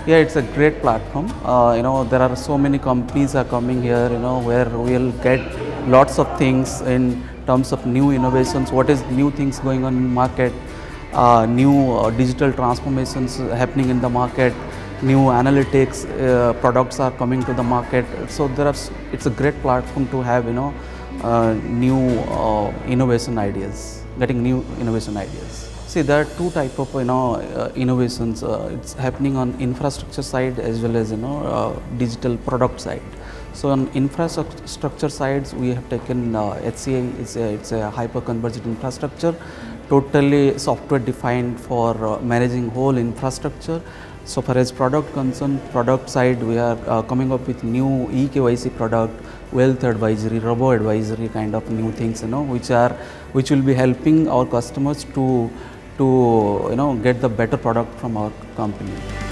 Yeah, it's a great platform. There are so many companies are coming here, where we'll get lots of things in terms of new innovations, what is new things going on in the market, new digital transformations happening in the market, new analytics products are coming to the market. So it's a great platform to have, new innovation ideas, getting new innovation ideas. See, there are two type of innovations. It's happening on infrastructure side as well as digital product side. So on infrastructure sides, we have taken HCI. It's a hyper converged infrastructure, totally software defined for managing whole infrastructure. So far as product concerned, product side, we are coming up with new eKYC product, wealth advisory, robo-advisory kind of new things, which will be helping our customers to get the better product from our company.